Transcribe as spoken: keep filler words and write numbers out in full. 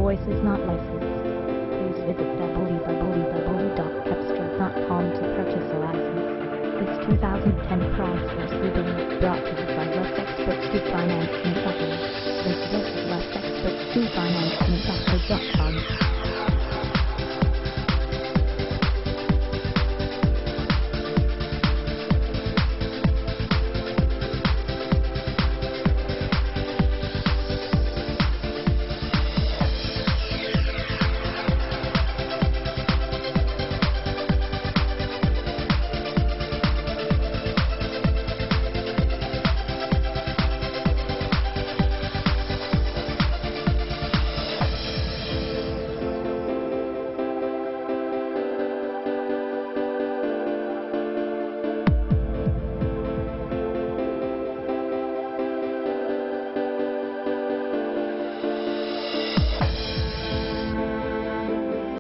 voice is not licensed. Please visit w w w dot cepstral dot com to purchase a license. This two thousand ten Chrysler Subaru brought to you by Less Expert two Financing Company. Visit us at less expert two financing company dot com.